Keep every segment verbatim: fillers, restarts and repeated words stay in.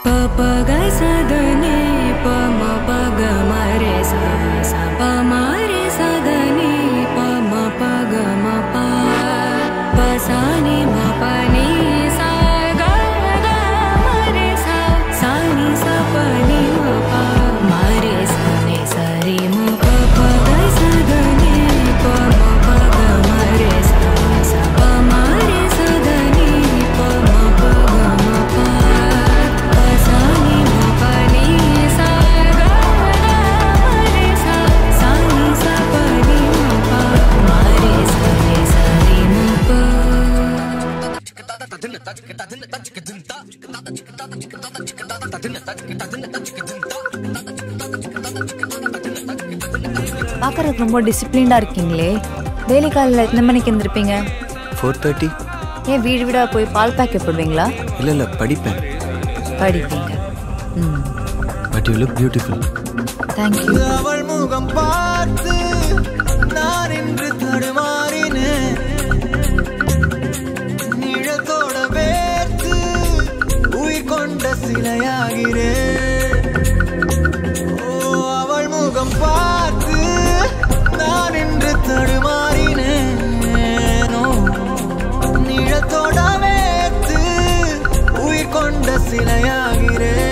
பார்க்கறதுக்கு ரொம்ப டிசிப்ளின்டா இருக்கீங்களே. டெய்லி காலையில் எத்தனை மணிக்கு எழுந்திருப்பீங்க? Four thirty. ஏன் வீடு வீடா போய் பால் பேக்கெட் போடுவீங்களா? இல்ல இல்ல படிப்பேன். படிப்பீங்க. ம். But you look beautiful. Thank you. அவள் முகம் பார்த்து நான் இன்று தடுமாறினேன். நிழத்தோட வேர்த்து உயிர் கொண்ட சிலையாகிறேன். ஓ அவள் முகம் பார்த்து நான் இன்று தடுமாறினேன். நிழத்தோட வேர்த்து உயிர் கொண்ட சிலையாகிறேன்.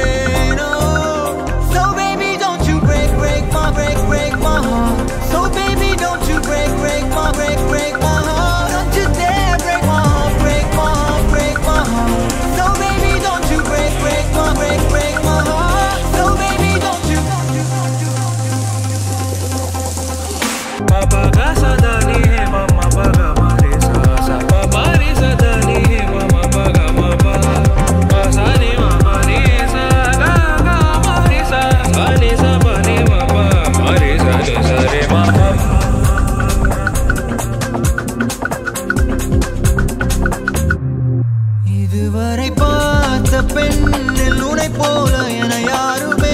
இதுவரை பார்த்த பெண்ணில் உனை போல என யாருமே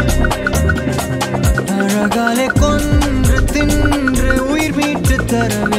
அழகாலே கொன்று தின்று உயிர் மீட்டு தரவே